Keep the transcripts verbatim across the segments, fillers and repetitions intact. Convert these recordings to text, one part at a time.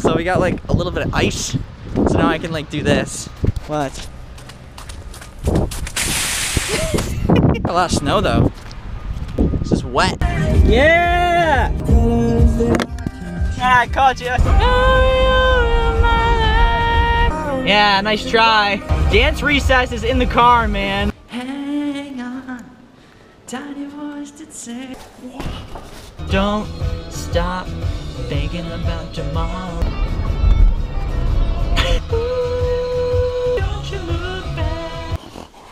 So we got like a little bit of ice. So now I can like do this. What? A lot of snow though. It's just wet. Yeah! Ah, I caught you. Yeah, nice try. Dance recess is in the car, man. Hang on, tiny voice that say, don't stop thinking about tomorrow. Don't you look back.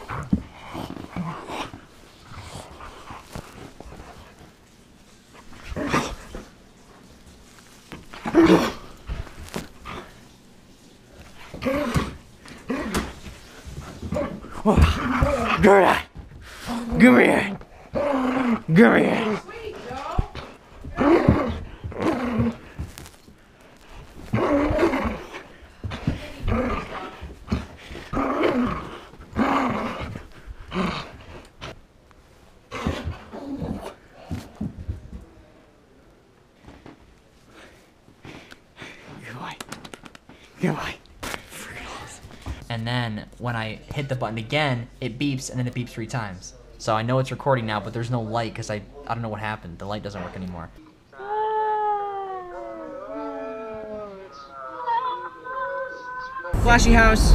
Gerda, come here. Come here. Goodbye. Goodbye. And then when I hit the button again, it beeps, and then it beeps three times. So I know it's recording now, but there's no light because I I don't know what happened. The light doesn't work anymore. Flashy house.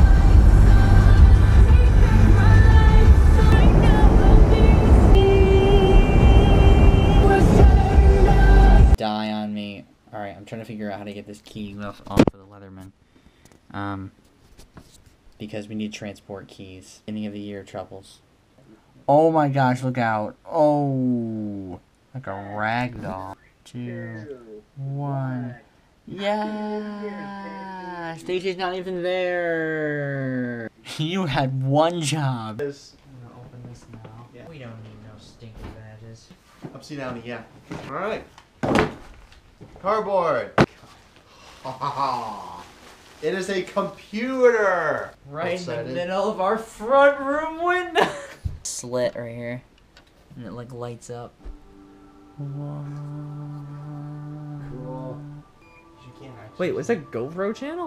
Die on me. All right, I'm trying to figure out how to get this key off off of the Leatherman. Um. Because we need transport keys. Beginning of the year troubles. Oh my gosh, look out. Oh, like a rag doll. Two, one. Yeah! Stacy's not even there. You had one job. I'm gonna open this now. Yeah. We don't need no stinky badges. Upside down, yeah. Alright. Cardboard. It is a computer! Right in the middle of our front room window! Slit right here. And it like lights up. Whoa. Cool. Wait, was that GoPro channel?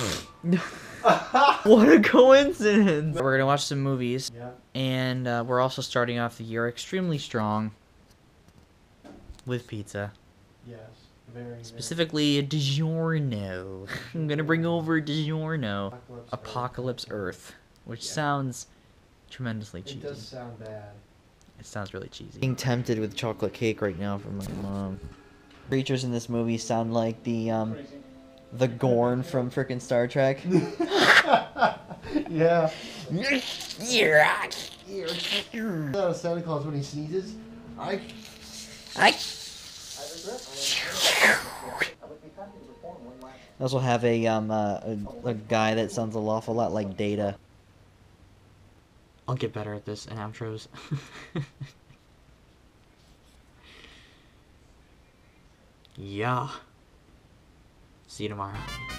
What a coincidence! We're gonna watch some movies. Yeah. And uh, we're also starting off the year extremely strong. With pizza. Yes. Very, Specifically, a DiGiorno. I'm gonna bring over DiGiorno. Apocalypse, Apocalypse Earth. Earth, which yeah. sounds tremendously cheesy. It does sound bad. It sounds really cheesy. Being tempted with chocolate cake right now from my mom. Creatures in this movie sound like the um, the Gorn from frickin' Star Trek. Yeah. Yeah. Santa Claus when he sneezes. I. I. I also have a um uh, a, a guy that sounds an awful lot like Data. I'll get better at this in outros. Yeah. See you tomorrow.